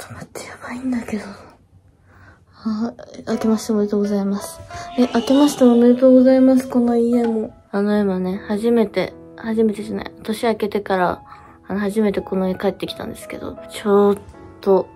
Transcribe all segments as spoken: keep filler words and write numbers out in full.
と待って、やばいんだけど。あ、明けましておめでとうございます。え、明けましておめでとうございます、この家も。あの、今ね、初めて、初めてじゃない、年明けてから、あの、初めてこの家帰ってきたんですけど、ちょっと、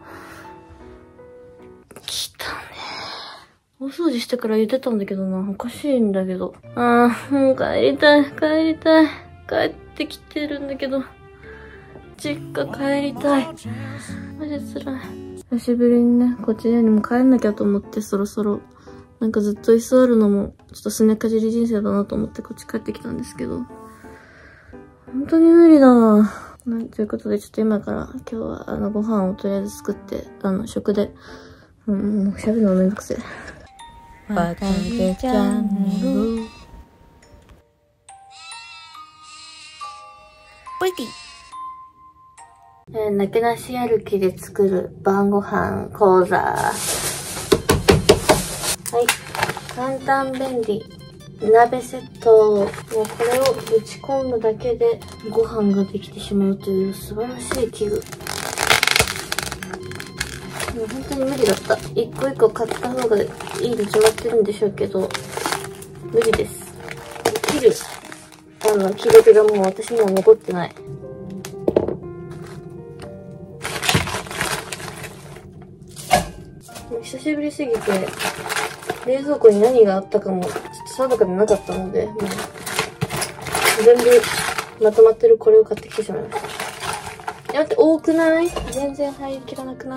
来たね。大掃除してから言ってたんだけどな、おかしいんだけど。ああ、もう帰りたい、帰りたい。帰ってきてるんだけど、実家帰りたい。マジ辛い。久しぶりにね、こっちにも帰んなきゃと思って、そろそろ。なんかずっと居座るのも、ちょっとすねかじり人生だなと思ってこっち帰ってきたんですけど。本当に無理だなぁ。ということで、ちょっと今から今日はあのご飯をとりあえず作って、あの食で、うん、もう喋るのめんどくせえ。バタゲチャンネル。ポイティ。えー、なけなし歩きで作る晩ご飯講座。はい。簡単便利。鍋セット。もうこれをぶち込むだけでご飯ができてしまうという素晴らしい器具。もう本当に無理だった。一個一個買った方がいいに決まってるんでしょうけど、無理です。切る、あの、記録がもう私には残ってない。久しぶりすぎて、冷蔵庫に何があったかも、ちょっと定かでなかったので、もう全部まとまってるこれを買ってきてしまいました。え、待って、多くない？全然入りきらなくない？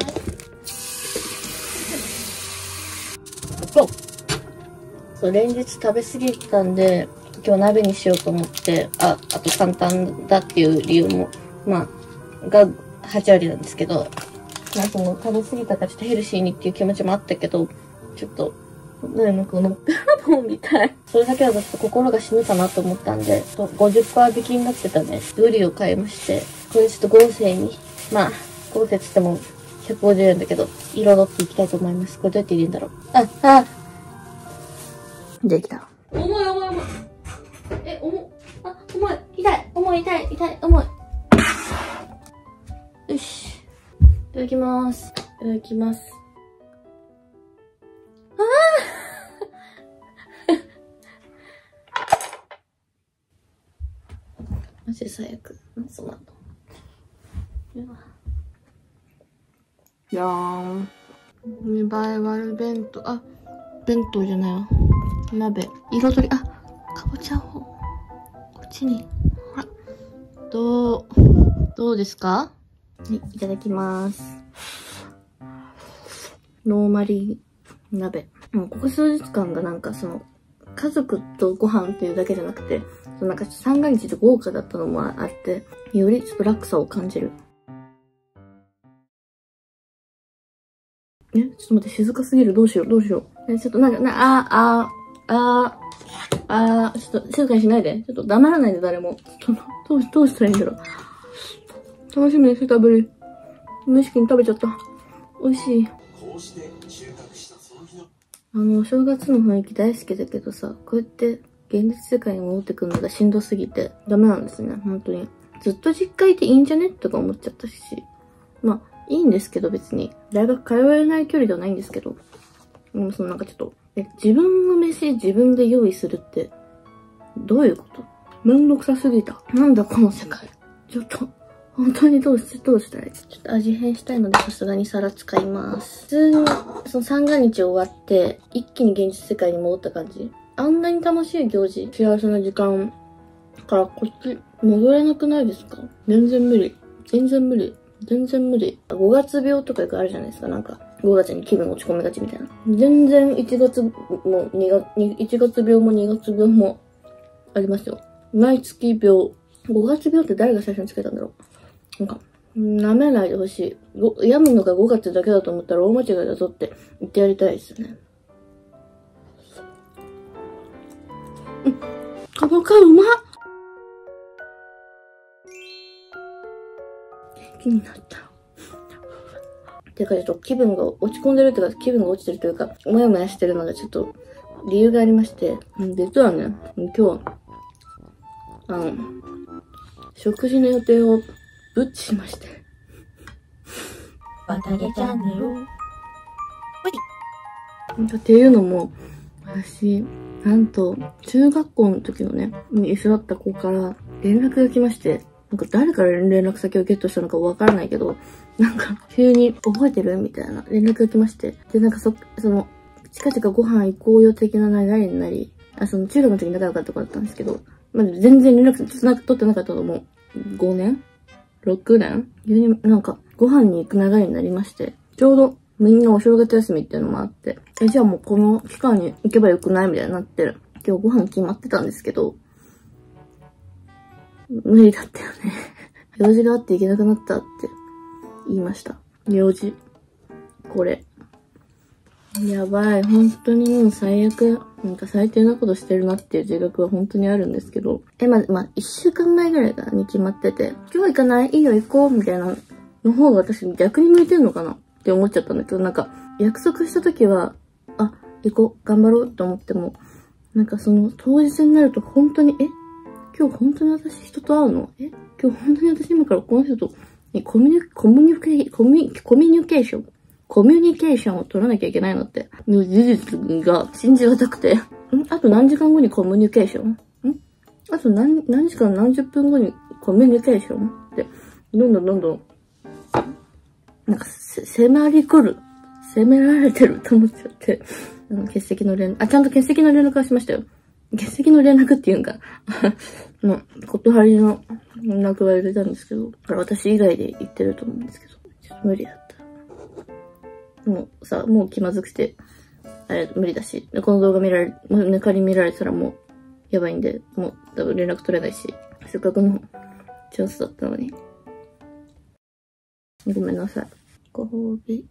そう。そう、連日食べ過ぎたんで、今日鍋にしようと思って、あ、あと簡単だっていう理由も、まあ、がはち割なんですけど、まあその食べ過ぎたからちょっとヘルシーにっていう気持ちもあったけど、ちょっと、なんかのっぺらぼうみたい。それだけはちょっと心が死ぬかなと思ったんで、ごじゅっパーセント引きになってたね、ブリを買いまして、これちょっと豪勢に、まあ、豪勢つってもひゃくごじゅうえんだけど、彩っていきたいと思います。これどうやって入れるんだろう。あ、あできた。重い重い重い。え、重い。あ、重い。痛い。重い痛い。痛い。重い。よし。いただきます。いただきます。ああマジで最悪。そうなんだ。いやー。見栄え悪弁当。あ、弁当じゃないわ。鍋。彩り。あ、かぼちゃを。こっちに。ほら。どう、どうですか？はい、いただきます。ノーマリー鍋。もうここ数日間がなんかその、家族とご飯っていうだけじゃなくて、そのなんか三が日で豪華だったのもあって、よりちょっと落差を感じる。え、ちょっと待って、静かすぎる。どうしよう、どうしよう。え、ちょっとなんか、な、あー、あー、あー、あー、ちょっと静かにしないで。ちょっと黙らないで、誰も。ちょっと、どう、どうしたらいいんだろう。楽しみにしてたぶり。無意識に食べちゃった。美味しい。あの、お正月の雰囲気大好きだけどさ、こうやって現実世界に戻ってくるのがしんどすぎてダメなんですね、本当に。ずっと実家いていいんじゃねとか思っちゃったし。まあ、いいんですけど別に。大学通えない距離ではないんですけど。でもそのなんかちょっと、え、自分の飯自分で用意するって、どういうこと？めんどくさすぎた。なんだこの世界。ちょっと。本当にどうし、どうしたらいい？ちょっと味変したいのでさすがに皿使います。普通に、その三が日終わって、一気に現実世界に戻った感じ。あんなに楽しい行事、幸せな時間からこっち戻れなくないですか？全然無理。全然無理。全然無理。ごがつ病とかよくあるじゃないですか。なんか、ごがつに気分落ち込みがちみたいな。全然いちがつもにがつ、いちがつ病もにがつ病もありますよ。毎月病。ごがつ病って誰が最初につけたんだろう。なんか、舐めないでほしい。病むのがごがつだけだと思ったら大間違いだぞって言ってやりたいですよね。うん。かぼかうまっ！元気になった。てかちょっと気分が落ち込んでるというか、気分が落ちてるというか、もやもやしてるのがちょっと理由がありまして、実はね、今日は、あの、食事の予定をぶっちしまして。 綿毛チャンネル。っていうのも、私、なんと、中学校の時のね、一緒だった子から連絡が来まして、なんか誰から連絡先をゲットしたのかわからないけど、なんか急に覚えてるみたいな連絡が来まして。で、なんかそ、その、近々ご飯行こうよ的な流れになり、あ、その中学の時に仲良かった子だったんですけど、まあ、全然連絡つな取ってなかったのも、ごねん ?ろく 年急になんかご飯に行く流れになりまして、ちょうどみんなお正月休みっていうのもあって、え、じゃあもうこの期間に行けばよくないみたいになって、今日ご飯決まってたんですけど、無理だったよね。用事があって行けなくなったって言いました。用事。これ。やばい。本当にもう最悪。なんか最低なことしてるなっていう自覚は本当にあるんですけど。え、ま、まあ、一週間前ぐらいからに決まってて、今日行かない？いいよ行こうみたいなの方が私逆に向いてんのかなって思っちゃったんだけど、なんか約束した時は、あ、行こう、頑張ろうと思っても、なんかその当日になると本当に、え今日本当に私人と会うの？え今日本当に私今からこの人とコミュニ、コミュニケ、コミュ、コミュニケーションコミュニケーションを取らなきゃいけないのって、事実が信じがたくて。んあと何時間後にコミュニケーションんあと何、何時間何十分後にコミュニケーションって、どんどんどんどん、なんか、迫り来る。責められてると思っちゃって。あの欠席の連絡、あ、ちゃんと欠席の連絡はしましたよ。欠席の連絡っていうんか。の、断りの連絡は入れたんですけど、私以外で言ってると思うんですけど、ちょっと無理だった。もうさ、もう気まずくて、あれ、無理だし、この動画見られ、ぬかり見られたらもう、やばいんで、もう多分連絡取れないし、せっかくのチャンスだったのに。ごめんなさい。ご褒美。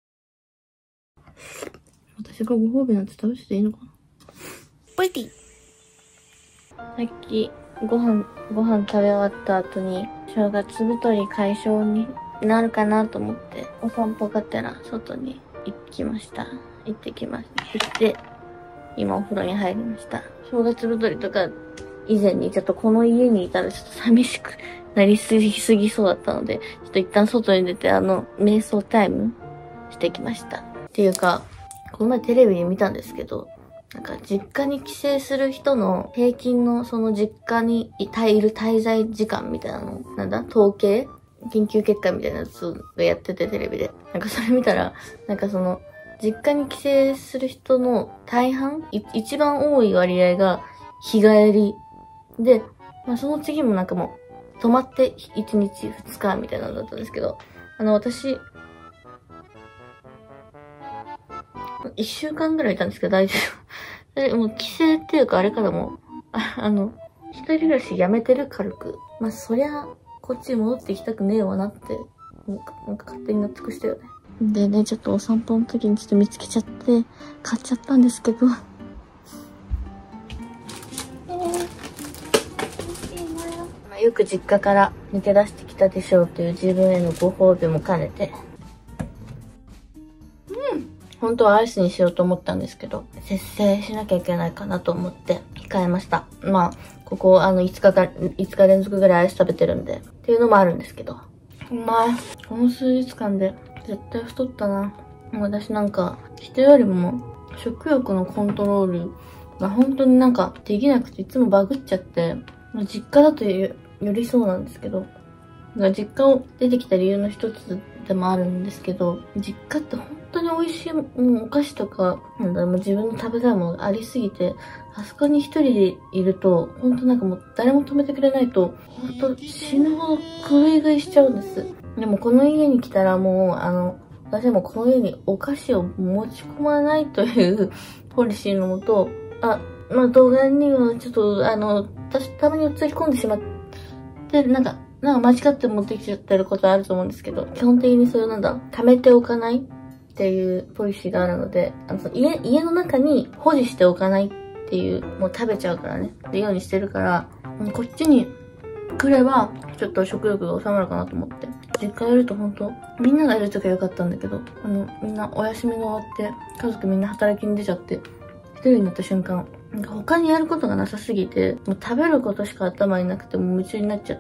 私がご褒美なんて食べていいのかな？ポイティ。さっき、ご飯、ご飯食べ終わった後に、正月太り解消になるかなと思って、お散歩がてら外に行きました。行ってきました。行って、今お風呂に入りました。正月太りとか、以前にちょっとこの家にいたらちょっと寂しくなりすぎすぎそうだったので、ちょっと一旦外に出てあの、瞑想タイムしてきました。っていうか、この前テレビで見たんですけど、なんか実家に帰省する人の平均のその実家にいる滞在時間みたいなの、なんだ統計研究結果みたいなやつがやっててテレビで。なんかそれ見たら、なんかその、実家に帰省する人の大半い一番多い割合が日帰り。で、まあその次もなんかもう、泊まっていちにちふつかみたいなのだったんですけど、あの私、一週間ぐらいいたんですけど大丈夫。でもう帰省っていうかあれからもう、あ, あの、一人暮らしやめてる軽く。まあそりゃ、こっちに戻ってきたくねえわなって、なんかなんか勝手に納得したよね。でね、ちょっとお散歩の時にちょっと見つけちゃって、買っちゃったんですけど。よく実家から抜け出してきたでしょうという自分へのご褒美も兼ねて。うん。本当はアイスにしようと思ったんですけど、節制しなきゃいけないかなと思って控えました。まあ、ここあのいつかか、いつか連続ぐらいアイス食べてるんで、っていうのもあるんですけど。うまい。この数日間で絶対太ったな。私なんか、人よりも食欲のコントロールが本当になんかできなくていつもバグっちゃって、実家だとよりそうなんですけど、実家を出てきた理由の一つでもあるんですけど、実家って本当に美味しいもうお菓子とか、なんだろう、もう自分の食べたいものがありすぎて、あそこに一人でいると、本当なんかもう誰も止めてくれないと、本当死ぬほど食い食いしちゃうんです。でもこの家に来たらもう、あの、私もこの家にお菓子を持ち込まないというポリシーのもと、あ、まあ動画にはちょっと、あの、私たまに映り込んでしまって、なんか、なんか間違って持ってきちゃってることあると思うんですけど、基本的にそういうなんだ、貯めておかないっていうポリシーがあるので、あのその家、家の中に保持しておかないっていう、もう食べちゃうからね、っていうようにしてるから、こっちに来れば、ちょっと食欲が収まるかなと思って。実家いると本当みんながいるときはよかったんだけど、あの、みんなお休みが終わって、家族みんな働きに出ちゃって、一人になった瞬間、なんか他にやることがなさすぎて、もう食べることしか頭になくても夢中になっちゃって、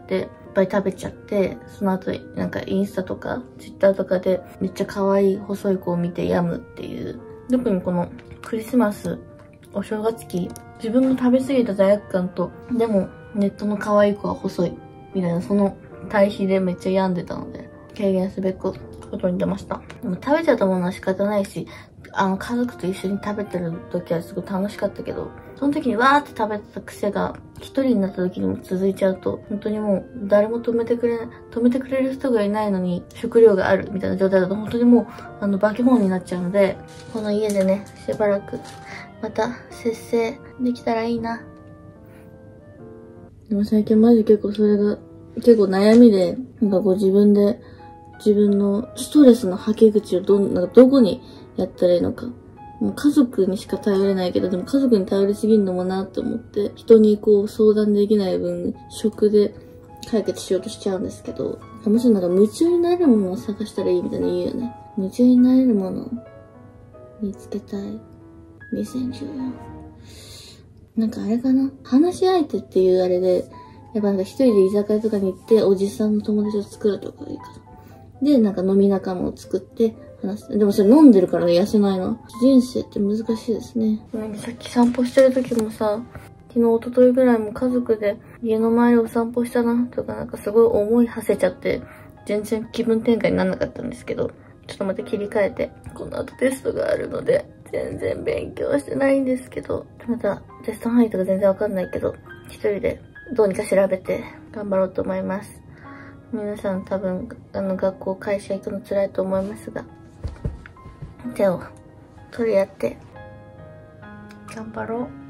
ぱい食べちゃって、その後なんかインスタとかツイッターとかでめっちゃ可愛い細い子を見て病むっていう。特にこのクリスマス、お正月期、自分の食べ過ぎた罪悪感と、でもネットの可愛い子は細いみたいな、その対比でめっちゃ病んでたので、軽減すべくことに出ました。でも食べちゃったものは仕方ないし、あの家族と一緒に食べてる時はすごい楽しかったけど、その時にわーって食べてた癖が一人になった時にも続いちゃうと、本当にもう誰も止めてくれない、止めてくれる人がいないのに食料があるみたいな状態だと本当にもうあの化け物になっちゃうので、この家でね、しばらくまた節制できたらいいな。でも最近マジ結構それが結構悩みで、なんかこう自分で自分のストレスの吐き口をど、なんかどこにやったらいいのか。もう家族にしか頼れないけど、でも家族に頼りすぎるのもなって思って、人にこう相談できない分、食で解決しようとしちゃうんですけど、もしなんか夢中になれるものを探したらいいみたいな言うよね。夢中になれるものを見つけたい。にせんじゅうよん。なんかあれかな、話し相手っていうあれで、やっぱなんか一人で居酒屋とかに行って、おじさんの友達を作るとかがいいかな。で、なんか飲み仲間を作って話す。でもそれ飲んでるから痩せないな。人生って難しいですね。さっき散歩してる時もさ、昨日一昨日ぐらいも家族で家の周りを散歩したなとかなんかすごい思い馳せちゃって、全然気分転換にならなかったんですけど、ちょっとまた切り替えて、この後テストがあるので、全然勉強してないんですけど、またテスト範囲とか全然わかんないけど、一人でどうにか調べて頑張ろうと思います。皆さん多分、あの、学校、会社行くの辛いと思いますが、手を取り合って、頑張ろう。